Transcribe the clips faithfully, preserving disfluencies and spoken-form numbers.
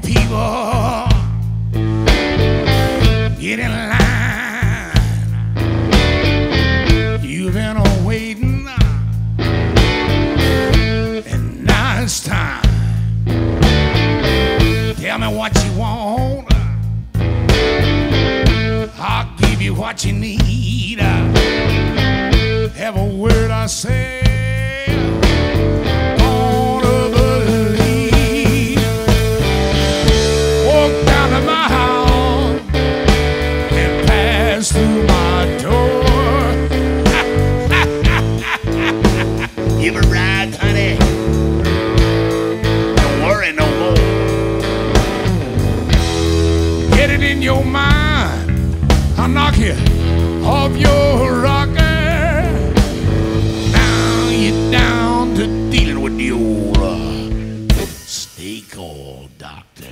people, get in line. You've been waiting, and now it's time. Tell me what you want, I'll give you what you need. Every word I say, gonna believe. Walk down to my house and pass through my door. You ever ride, honey? Don't worry no more. Get it in your mind, I'll knock you off your rocker. Now you're down to dealing with the old uh, snake oil doctor.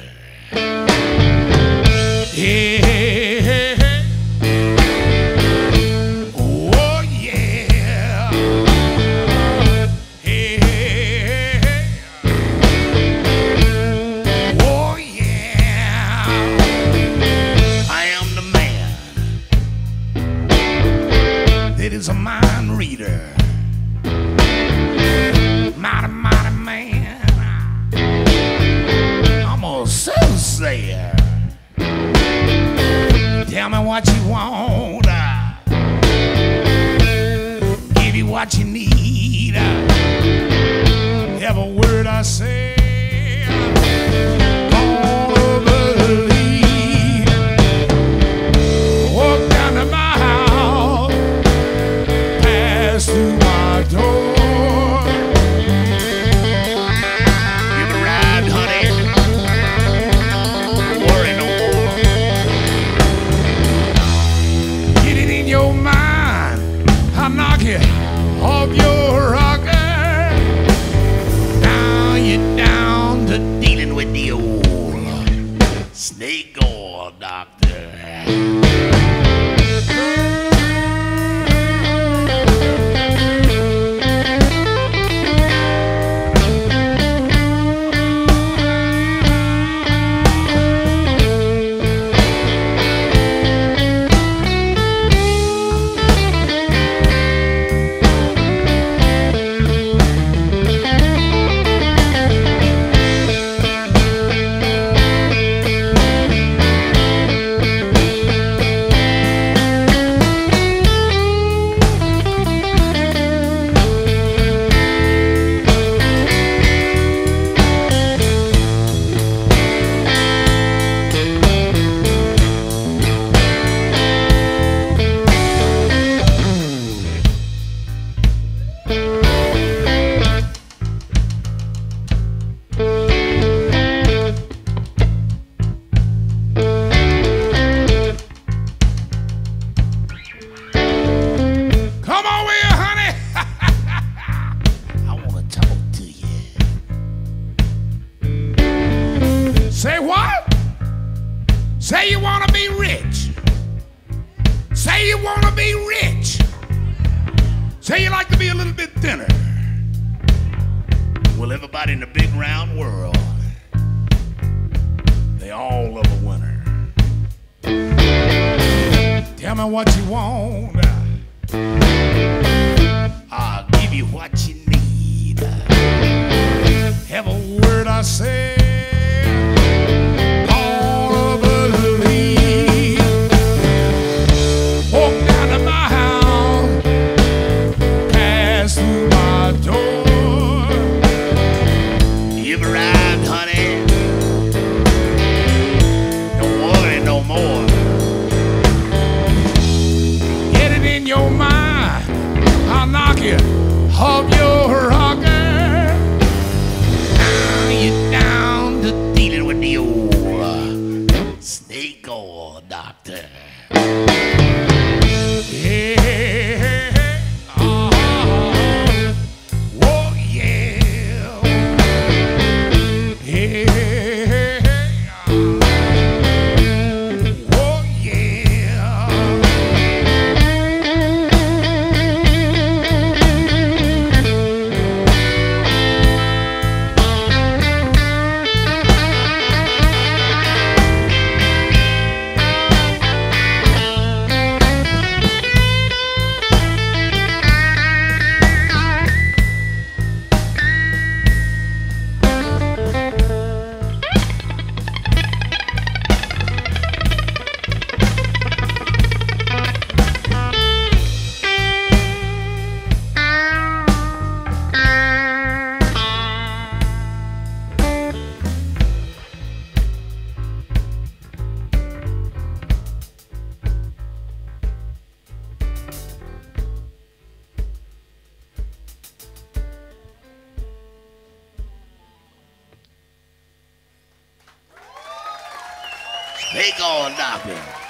Hey, hey, hey, hey. Oh yeah. Hey, hey, hey, hey. Oh yeah. I am the man That is a mind reader. Mighty, mighty man. I'm a soothsayer. Tell me what you want, uh, give you what you need. uh, Every word I say, gonna believe. Walk down to my house, pass through my door. You ever ride, honey? Don't worry no more. Get it in your mind, I'll knock you off your rocker. Now you're down to Dealing with the old snake oil doctor. Come over here, honey. I want to talk to you. Say what? Say you want to be rich. Say you want to be rich. Say you like to be a little bit thinner. Well, everybody in the big round world, They all love a winner. Tell me what you want, I'll give you what you need. Every word I say, gonna believe. Walk down to my house, pass through my door. you ever ride, honey? Don't worry no more. Get it in your mind, I'll knock you off your rocker. Now you're down to dealing with the old uh, snake oil doctor. Yeah, uh-huh. Oh yeah. They gonna knock him.